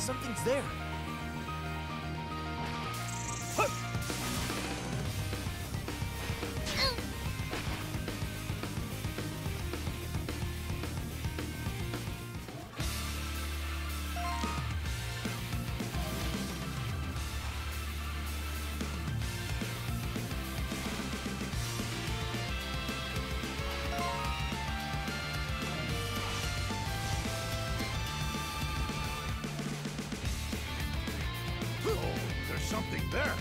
something's there. Something there.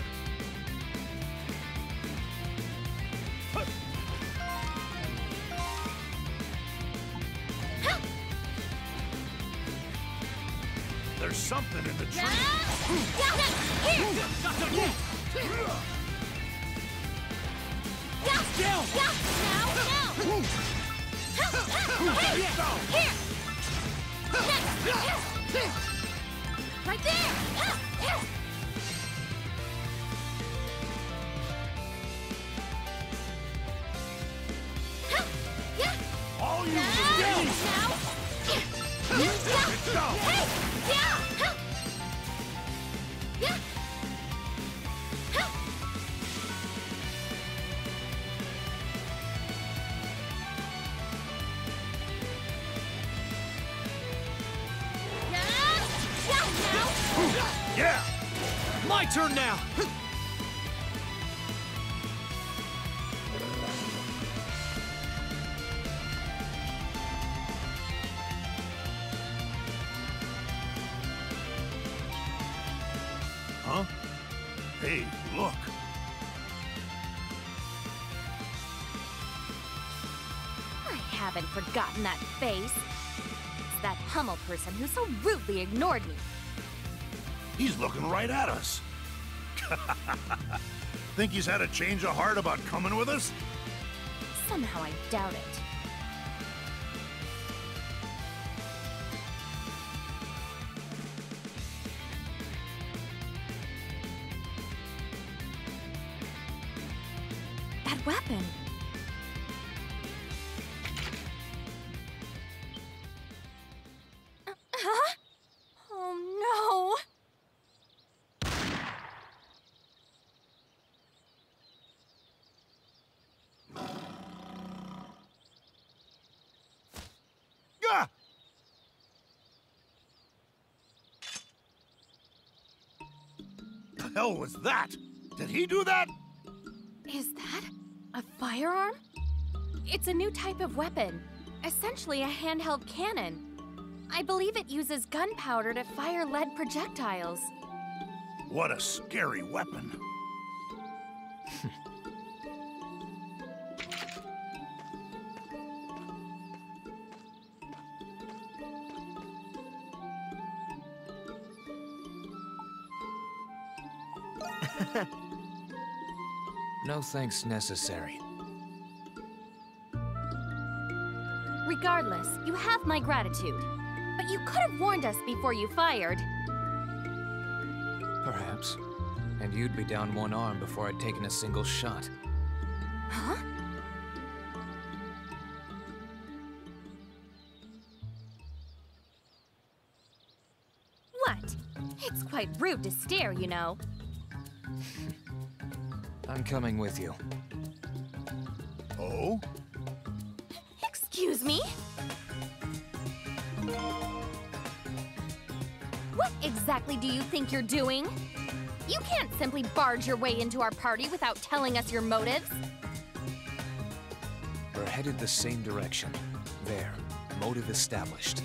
There's something in the tree. Down! Here! Right there! All you Now! Hey! Yeah! My turn now! Huh? Hey, look. I haven't forgotten that face. It's that Hummel person who so rudely ignored me. He's looking right at us. Think he's had a change of heart about coming with us? Somehow I doubt it. That weapon! Huh? Oh no! Gah! The hell was that? Did he do that? Is that a firearm? It's a new type of weapon, essentially a handheld cannon. I believe it uses gunpowder to fire lead projectiles. What a scary weapon. No thanks necessary. Regardless, you have my gratitude. But you could have warned us before you fired. Perhaps. And you'd be down one arm before I'd taken a single shot. Huh? What? It's quite rude to stare, you know. I'm coming with you. Oh? Excuse me? What exactly do you think you're doing? You can't simply barge your way into our party without telling us your motives. We're headed the same direction. There. Motive established.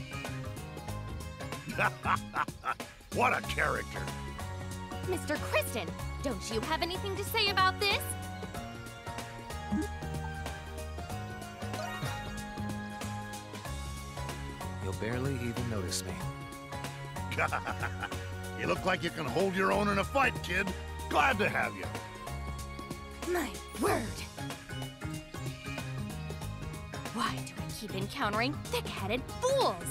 What a character. Mr. Kristen, don't you have anything to say about this? You'll barely even notice me. You look like you can hold your own in a fight, kid. Glad to have you. My word! Why do I keep encountering thick-headed fools?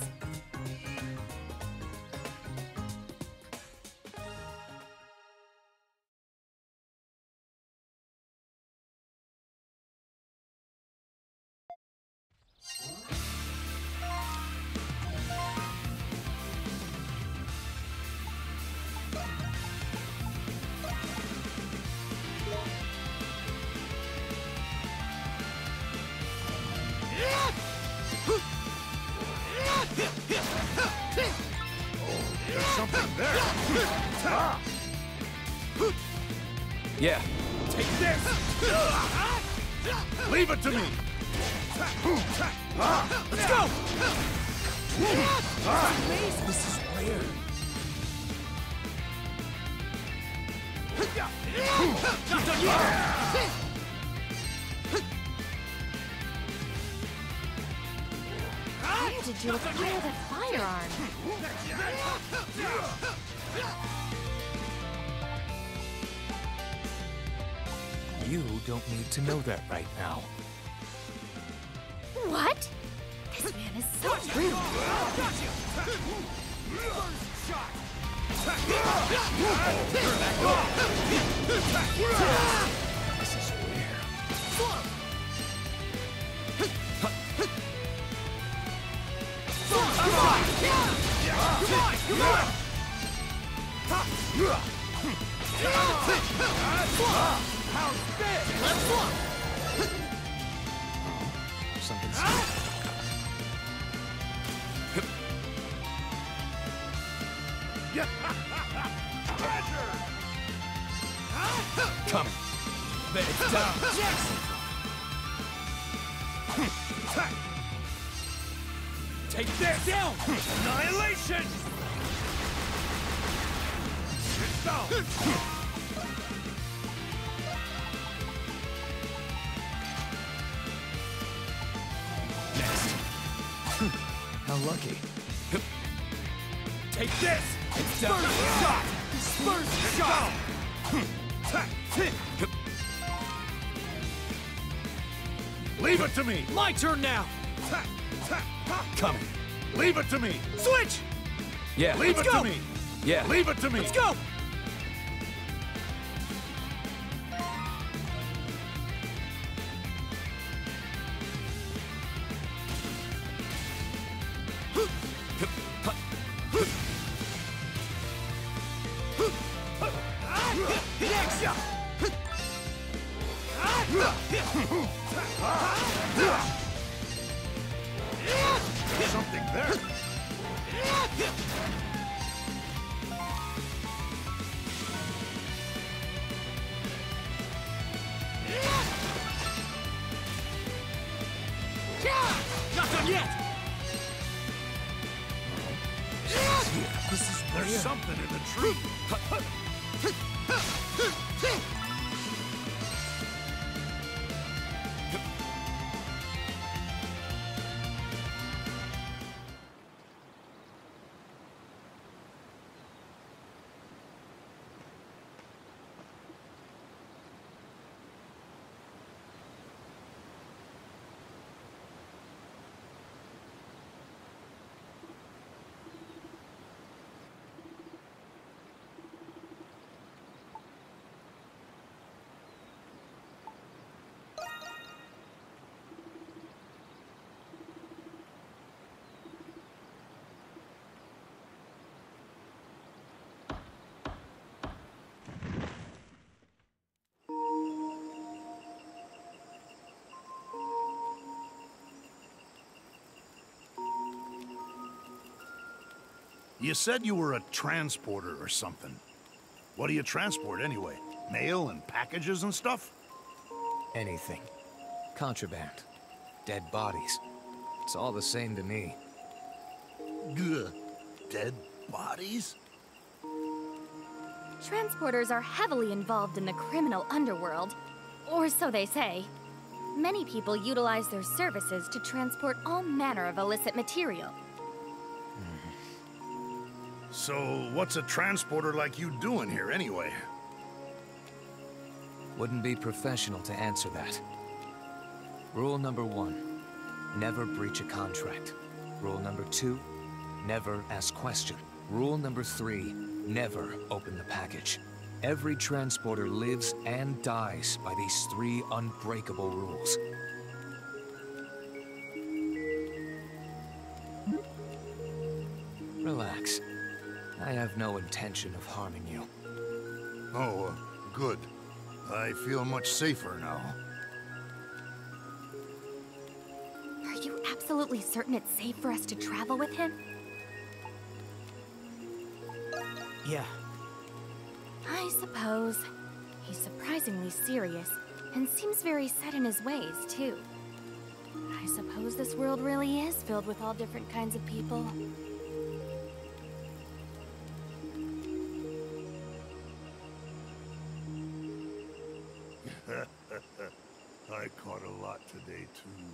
something there. Yeah. Take this! Leave it to me! Let's go! This is weird. Not done yet! Where did you acquire the firearm? You don't need to know that right now. What? This man is so rude. This is weird. Something's coming. Bet it's down. Take this! Down! Annihilation! It's down! Next. How lucky. Take this! It's down. Shot! Disperse shot! Leave it to me! My turn now! Coming. Leave it to me! Switch! Yeah. Leave it go. to me! Yeah. Leave it to me! Let's go! Something there! Not done yet! This is There's weird. something in the tree! You said you were a transporter or something. What do you transport anyway? Mail and packages and stuff? Anything. Contraband. Dead bodies. It's all the same to me. Gah. Dead bodies? Transporters are heavily involved in the criminal underworld, or so they say. Many people utilize their services to transport all manner of illicit material. So, what's a transporter like you doing here anyway? Wouldn't be professional to answer that. Rule number 1, never breach a contract. Rule number 2, never ask question. Rule number 3, never open the package. Every transporter lives and dies by these 3 unbreakable rules. Relax. I have no intention of harming you. Oh, good. I feel much safer now. Are you absolutely certain it's safe for us to travel with him? Yeah. I suppose. He's surprisingly serious, and seems very set in his ways, too. I suppose this world really is filled with all different kinds of people. I caught a lot today, too.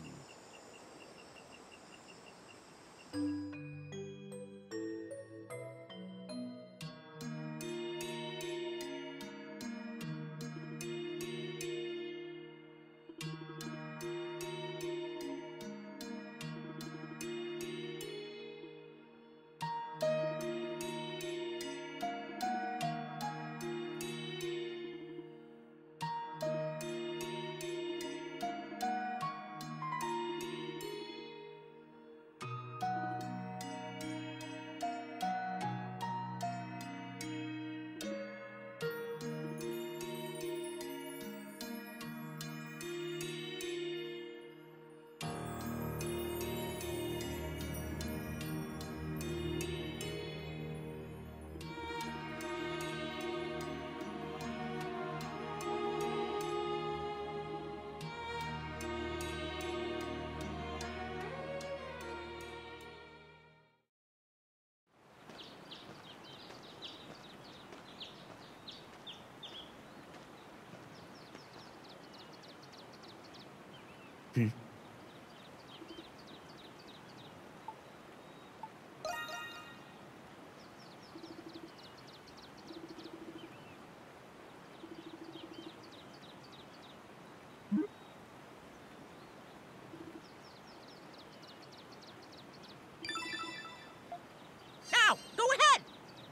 Now, go ahead!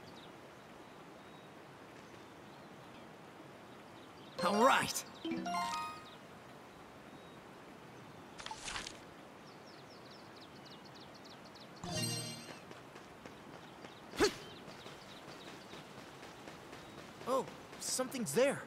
All right. Oh, something's there.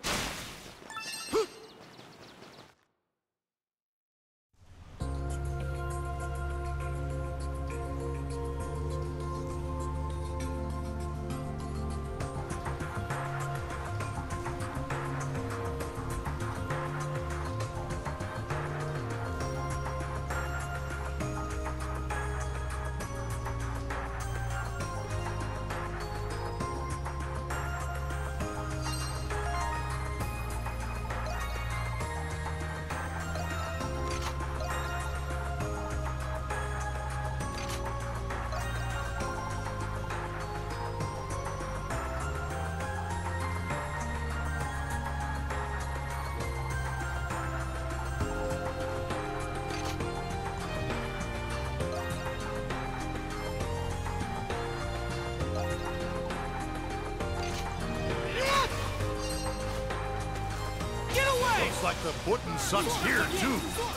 Looks like the footin' sucks here, too.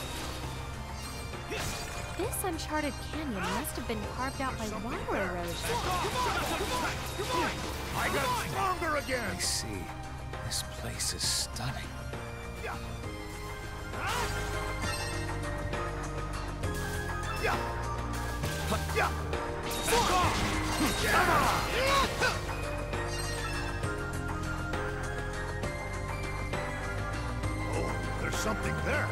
This uncharted canyon must have been carved out by water erosion. I got stronger again! I see. This place is stunning. Yeah. Oh, there's something there.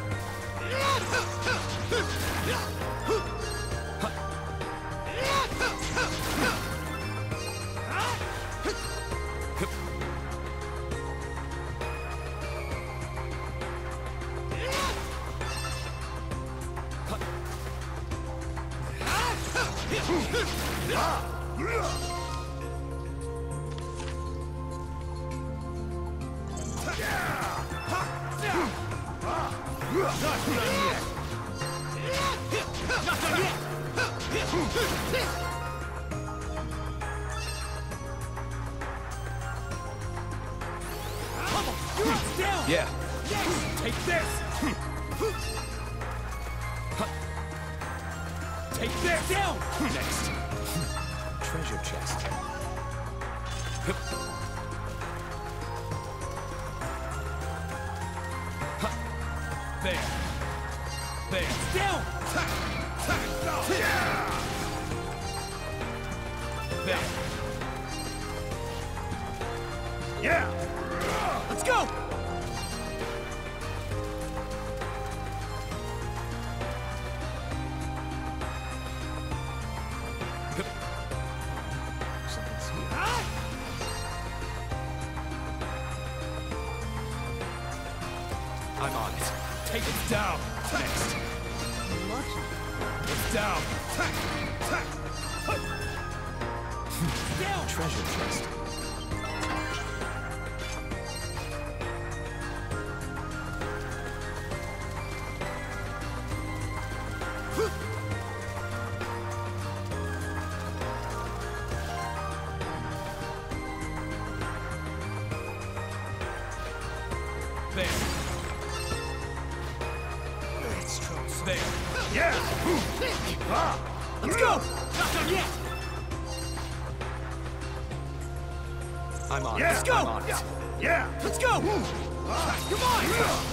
Yeah. Take this! Take this! Down! Next. Treasure chest. There. There. Down! There. Yeah! Let's go! Something's here. I'm on it. Take it down. Next. It's down. Down. Treasure chest. There. There. Yeah! Let's go! Not done yet! I'm on it. Yeah! go! I'm on it. Yeah! Let's go! Come on!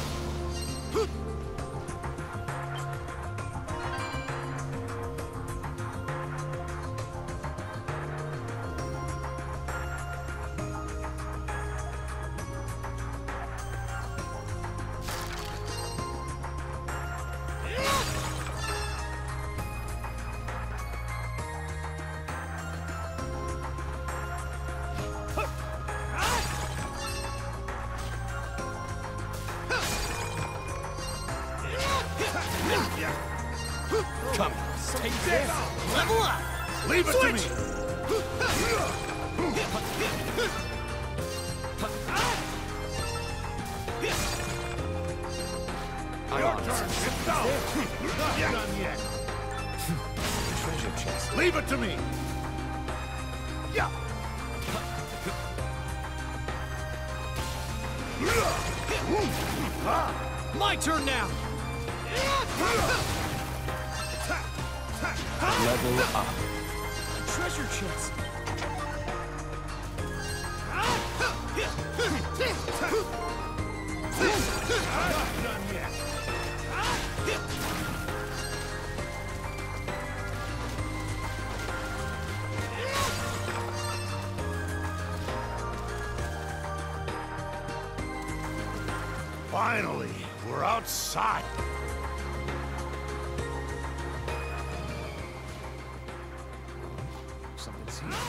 Come. Take this! Level up! Leave it to me! I'm on it. Get down! Not done yet! Treasure chest. Leave it to me! Yeah! My turn now! Level up. Treasure chest! Not done yet! Finally, we're outside. Something's here.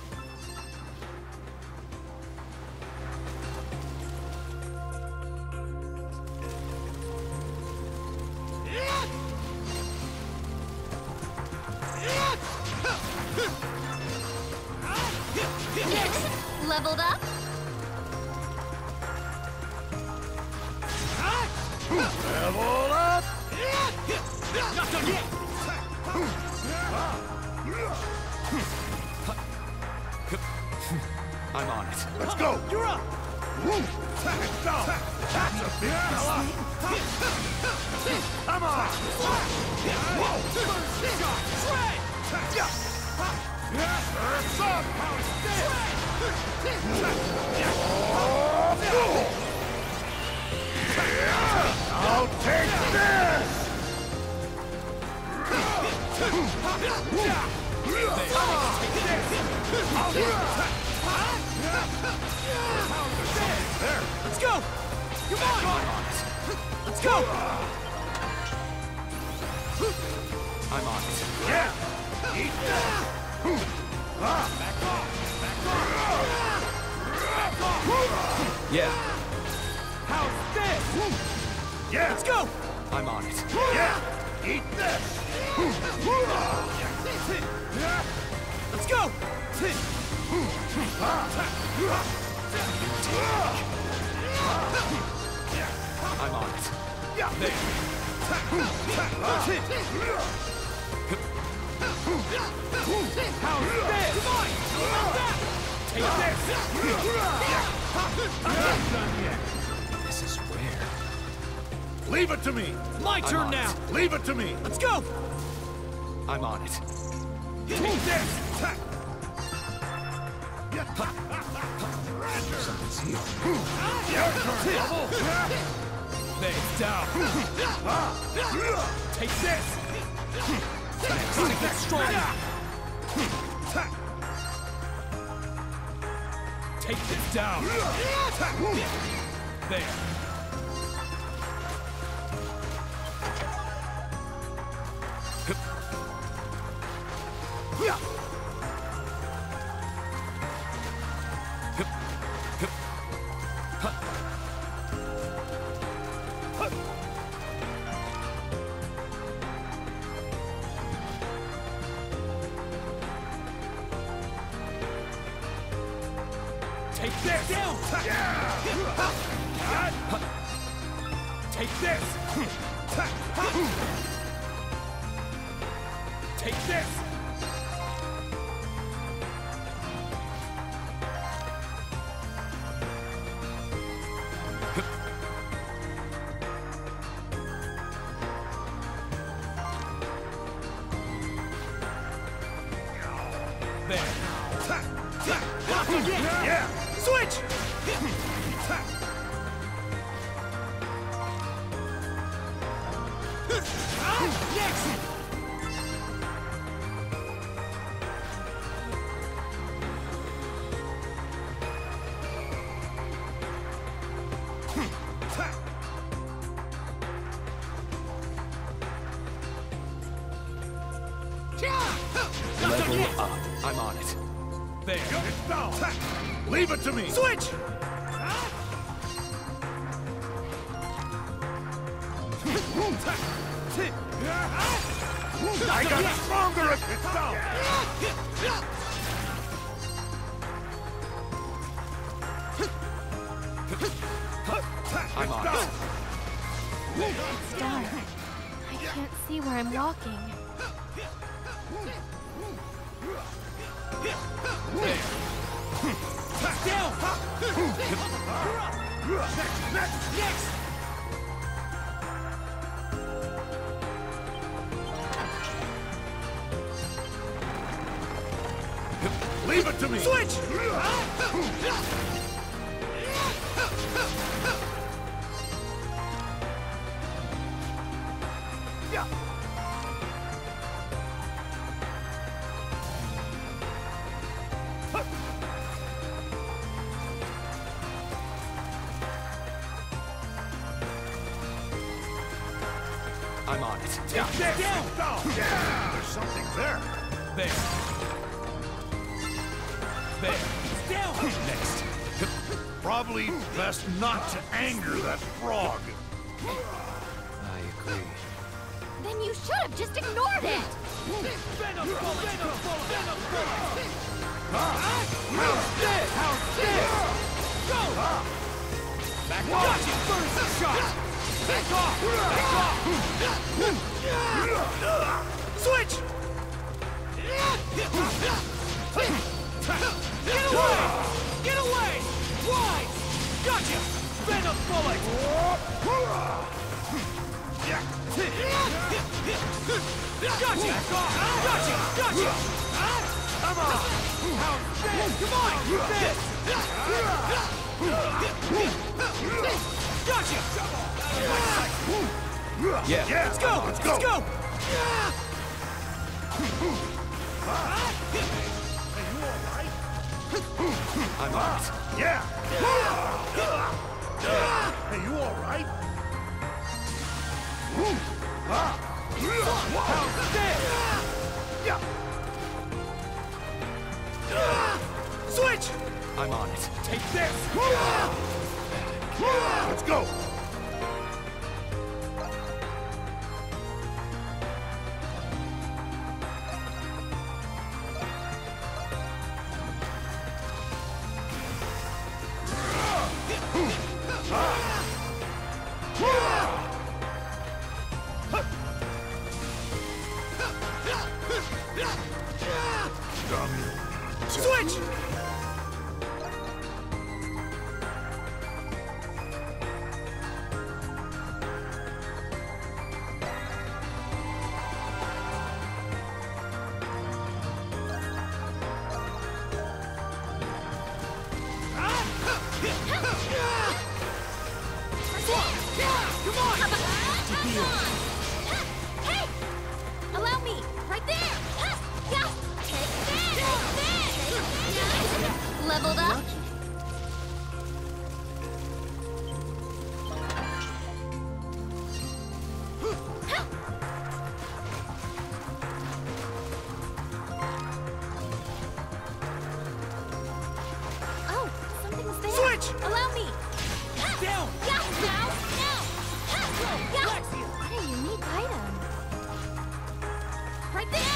Leveled up? Level up! Not done yet! I'm on it. Let's go! You're up! Get down! That's a big fella! Come on! Earth's up! I'll take this! Let's go! Come on! Let's go! I'm on it. Yeah! Eat that! Back off! Back off! Yeah. How's this? Yeah! Let's go! I'm on it. Yeah! Eat this! Let's go! I'm on it. Yeah! There! How's this? Take this! This is rare. Leave it to me! My I'm turn on now! it. Leave it to me! Let's go! I'm on it. Take this! Something's here. Your turn, Bubble! There, down! Take this! Gotta get strong! Take this down. There. Take this! Down! Take this! Take this! There. Yeah! Switch! Next! Level up. I'm on it. There. It's down! Leave it to me! Switch! I got stronger at it's down! I'm on it. It's dark. I can't see where I'm walking. Down! Next! Leave it to me! Switch! I'm on it. Take this! Down! Yeah! There's something there. There. There. Down! Next. Probably best not to anger that frog. I agree. Then you should have just ignored it! Venom bullet! Venom bullet! Venom bullet! How's this? How's this? Go! Back off! Gotcha! First shot! Back off! Back off! Switch! Get away! Get away! Why? Gotcha! Venom bullet! Gotcha! Gotcha! Gotcha! Come on! How's this? Come on! This! Gotcha! Yeah. Let's Go! Let's go! Let's go! I'm on it. Yeah! Hey, you all right? How's this? Yeah! Switch! I'm on it. Take this! Let's go! Switch! Hey! Allow me! Right there! Take this! Leveled up? Switch! Allow me! Down! Yeah, now! Yeah. Lexia! What a unique item! Right there!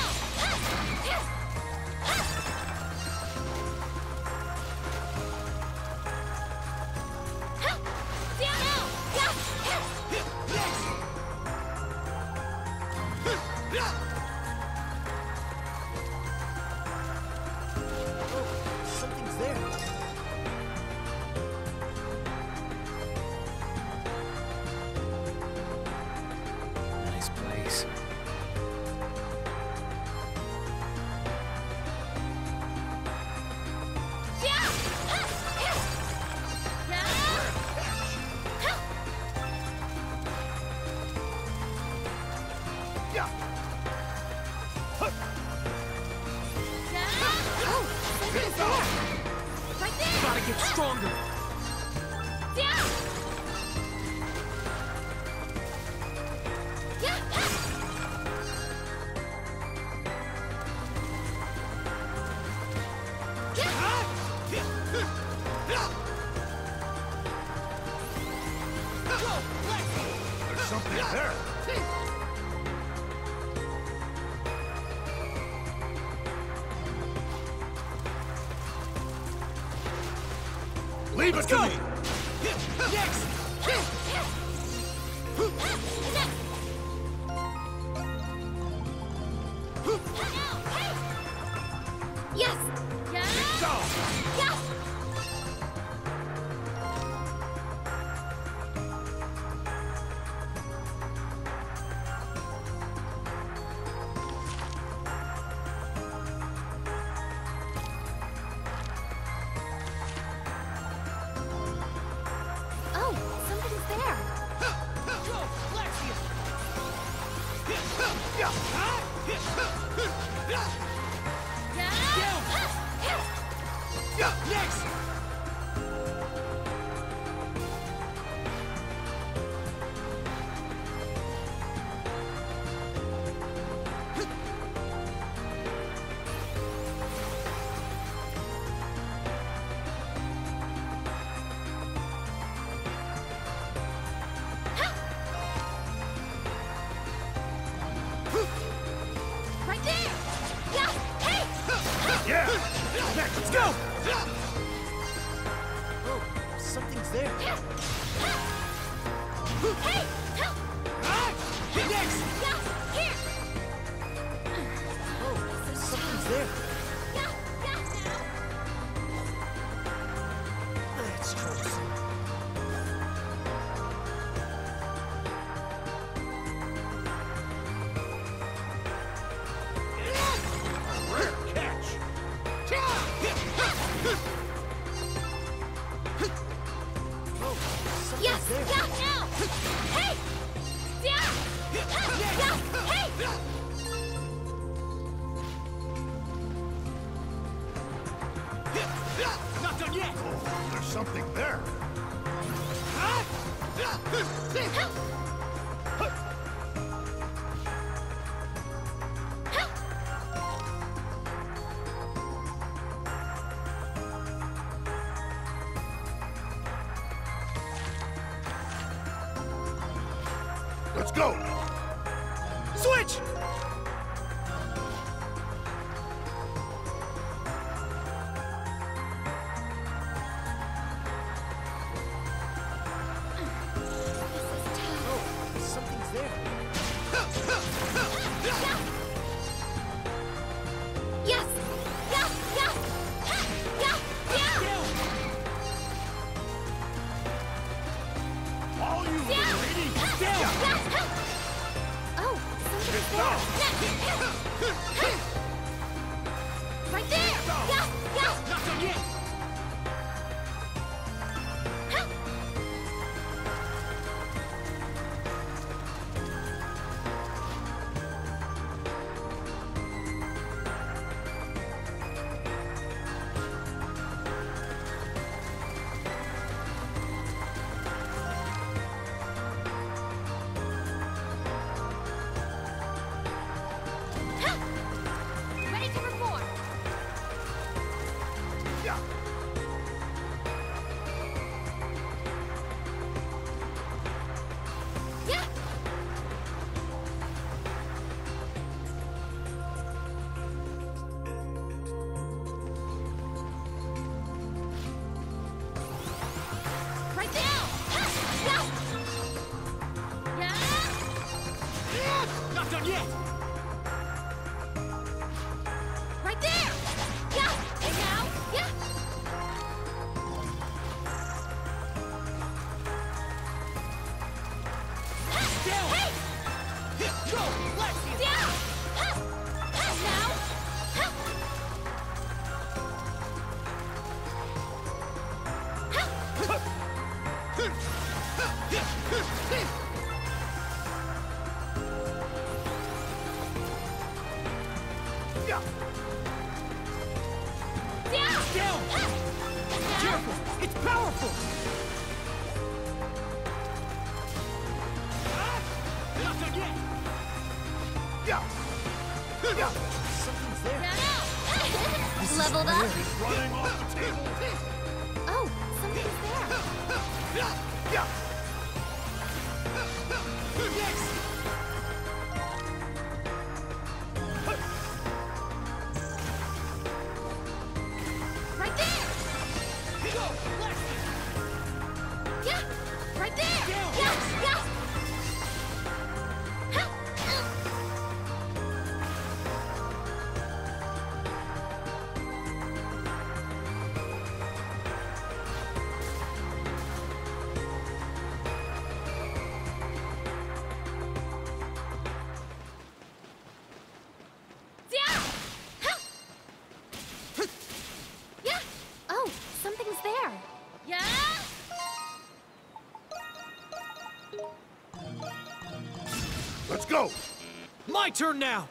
Down now! Something's there. Nice place. Yeah. Right there! Gotta get stronger. Yeah! There's something there. Leave it to me. Next! Yes! Go. Yes! Oh, somebody's there. Go, Lexia! Yeah. Next! Right there! Yeah! Hey! Yeah. Next. Let's go! Oh, something's there. Hey! Next! Yeah! Here! Oh, something's there. Yeah! Yeah! That's troublesome. Rare catch. Oh, something's Yes! there. Yeah! Now! Hey! Yeah! Yeah! Hey! Not done yet. Oh, there's something there. Let's go. Switch! Oh, something's there. Yes! Yeah! Yeah! Yeah! Yeah! Down! All you Yeah! lady. Yeah! Oh, somebody's there! Right there! Yeah! Yeah! Not done yet. Ready to perform! Yeah. Down! Careful! It's powerful! Not done yet! Something's there. Leveled up? Running off the table. Oh, something's there. Yes! Right there! Go! Left! Yeah! Right there! Down! Yeah! Yeah! Ha! Yeah! Ha! Yeah! Oh, something's there. Yeah! Let's go. My turn now!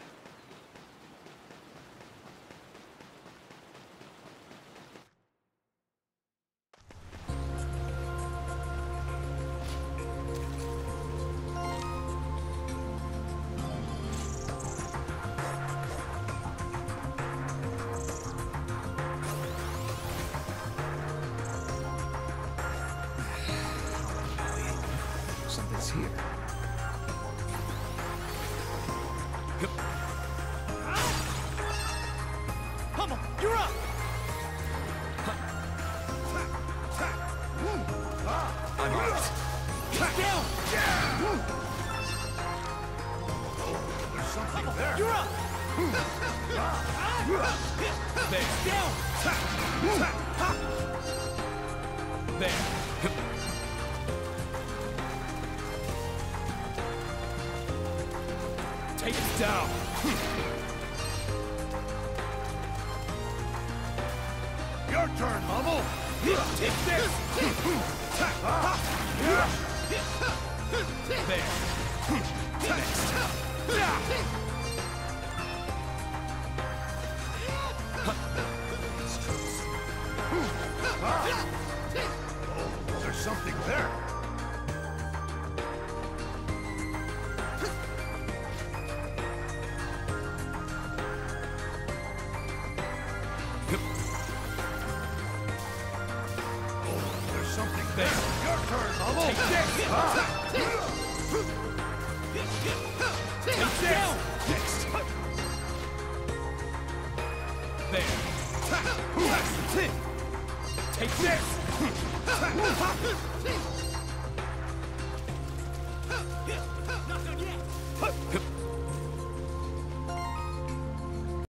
Something's here. Hummel, you're up! I'm on it. Down! There's something there. You're up! There. Down! There. Take it down! Your turn, Hummel. Take this! There. Oh, there's something there. There's something there. Your turn, Hummel. Take this! Take down! Next. There. Take this! Not done yet!